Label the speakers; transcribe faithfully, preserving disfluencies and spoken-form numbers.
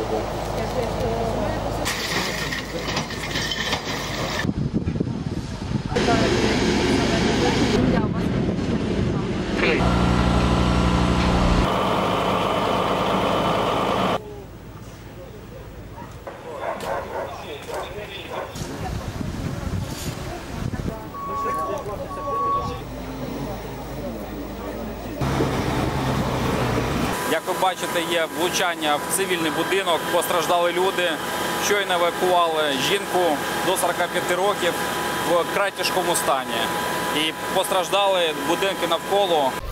Speaker 1: Як ви бачите, є влучання в цивільний будинок, постраждали люди, щойно евакуували жінку до сорока п'яти років в вкрай тяжкому стані. І постраждали будинки навколо.